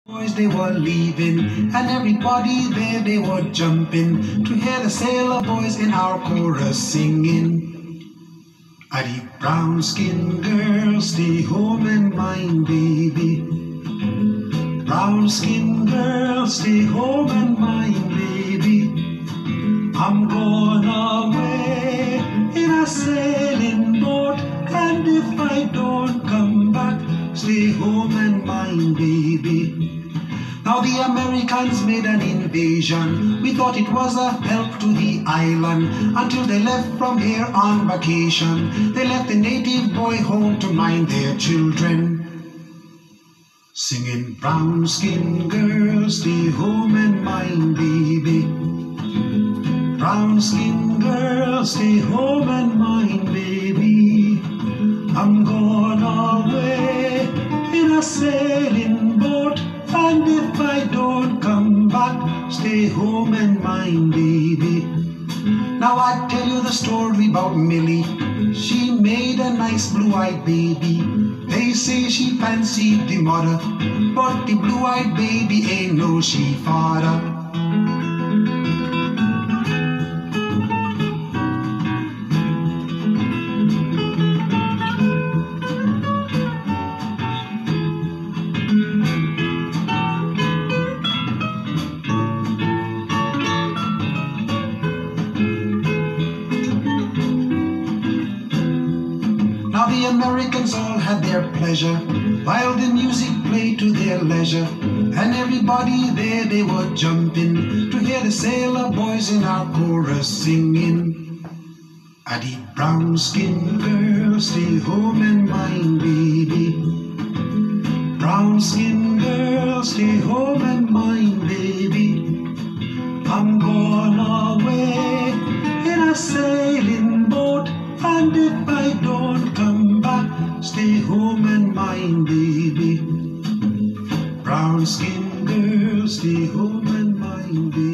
Boys they were leaving, and everybody there they were jumping to hear the sailor boys in our chorus singing. A deep brown skin girl, stay home and mind baby. Brown skin girl, stay home and mind baby. I'm going away in a sailing boat, and if I don't come back, stay home and mind baby. Now the Americans made an invasion. We thought it was a help to the island, until they left from here on vacation. They left the native boy home to mind their children, singing brown skin girl, stay home and mind baby. Brown skin girl, stay home and mind baby. I'm going away in a sailing boat, and if I don't come back, stay home and mind baby. Now I tell you the story about Millie. She made a nice blue-eyed baby. They say she fancied the mother, but the blue-eyed baby ain't no she father. Now the Americans all had their pleasure, while the music played to their leisure, and everybody there they were jumping to hear the sailor boys in our chorus singing. A deep brown skin girl, stay home and mind baby. Brown skin girl, stay home and mind baby. I'm going away in a sailing boat, and if I don't come back, stay home and mind baby. Brown skin girl, stay home and mind baby.